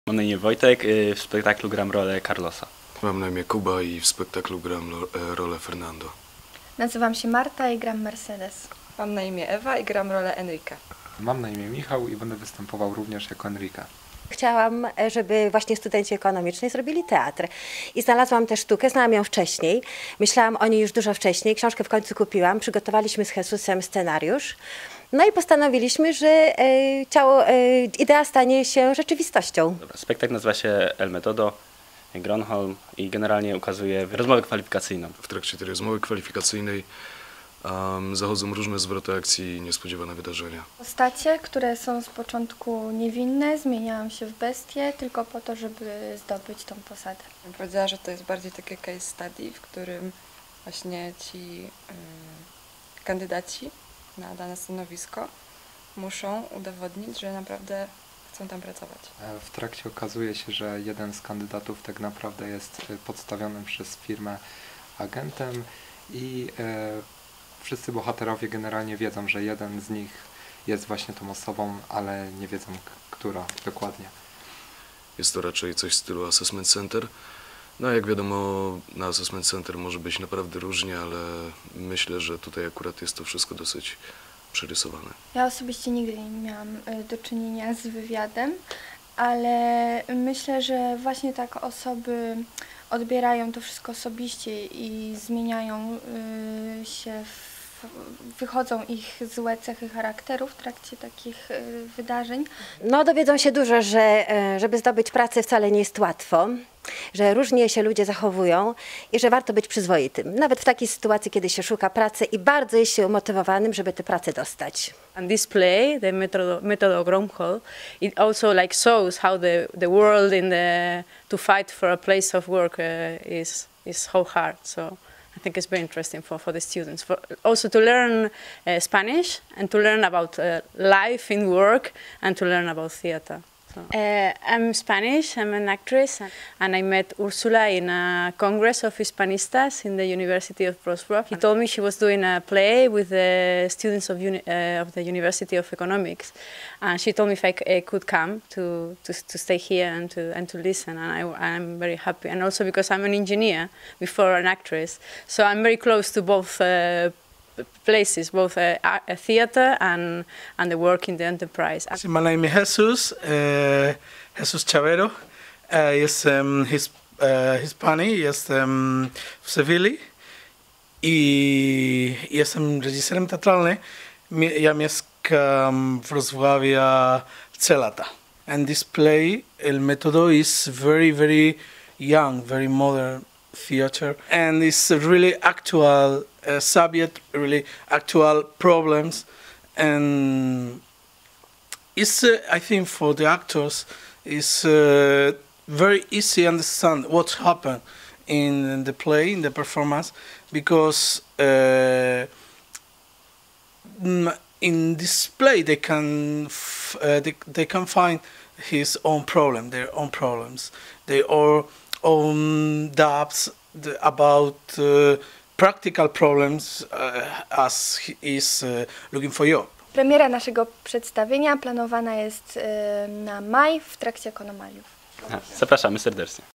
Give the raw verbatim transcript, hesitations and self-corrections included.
Mam na imię Wojtek, w spektaklu gram rolę Carlosa. Mam na imię Kuba i w spektaklu gram rolę Fernando. Nazywam się Marta i gram Mercedes. Mam na imię Ewa i gram rolę Enrique. Mam na imię Michał i będę występował również jako Enrique. Chciałam, żeby właśnie studenci ekonomicznej zrobili teatr. I znalazłam tę sztukę, znałam ją wcześniej. Myślałam o niej już dużo wcześniej. Książkę w końcu kupiłam. Przygotowaliśmy z Jesusem scenariusz. No i postanowiliśmy, że e, ciało, e, idea stanie się rzeczywistością. Dobra, spektakl nazywa się El Metodo, Gronholm i generalnie ukazuje rozmowę kwalifikacyjną. W trakcie tej rozmowy kwalifikacyjnej um, zachodzą różne zwroty akcji i niespodziewane wydarzenia. Postacie, które są z początku niewinne, zmieniają się w bestie tylko po to, żeby zdobyć tą posadę. Bym powiedziała, że to jest bardziej takie case study, w którym właśnie ci y, kandydaci na dane stanowisko muszą udowodnić, że naprawdę chcą tam pracować. W trakcie okazuje się, że jeden z kandydatów tak naprawdę jest podstawionym przez firmę agentem i e, wszyscy bohaterowie generalnie wiedzą, że jeden z nich jest właśnie tą osobą, ale nie wiedzą, która dokładnie. Jest to raczej coś w stylu Assessment Center. No jak wiadomo, na Assessment Center może być naprawdę różnie, ale myślę, że tutaj akurat jest to wszystko dosyć przerysowane. Ja osobiście nigdy nie miałam do czynienia z wywiadem, ale myślę, że właśnie tak osoby odbierają to wszystko osobiście i zmieniają się, w, wychodzą ich złe cechy charakteru w trakcie takich wydarzeń. No dowiedzą się dużo, że żeby zdobyć pracę wcale nie jest łatwo, że różnie się ludzie zachowują i że warto być przyzwoitym. Nawet w takiej sytuacji, kiedy się szuka pracy i bardzo jest się umotywowanym, żeby tę pracę dostać. And this play, the Metodo, Metodo Gronholm, it also like shows how the, the world in the, to fight for a place of work uh, is, is so hard. So I think it's very interesting for, for the students. For also to learn uh, Spanish and to learn about uh, life in work and to learn about theater. Uh, I'm Spanish, I'm an actress, and I met Ursula in a congress of Hispanistas in the University of Prosper. He told me she was doing a play with the students of, uni uh, of the University of Economics, and she told me if I, c I could come to, to, to stay here and to, and to listen, and I, I'm very happy. And also because I'm an engineer before an actress, so I'm very close to both uh, places, both uh, a theater and, and the work in the enterprise. My name is Jesus, uh, Jesus Chavero. Uh, jestem his, uh, Hispanii, jestem w Sewilli i jestem reżyserem teatralnym. Ja mieszkam w Wrocławiu trzy lata. And this play, El Metodo, is very, very young, very modern theater, and it's a really actual uh, subject, really actual problems, and it's uh, I think for the actors it's uh, very easy to understand what happened in the play, in the performance, because uh, in this play they can f uh, they, they can find his own problem, their own problems, their own own doubts about uh, practical problems uh, as he is uh, looking for job. Premiera naszego przedstawienia planowana jest na maj w trakcie Ekonomaliów. Zapraszamy serdecznie.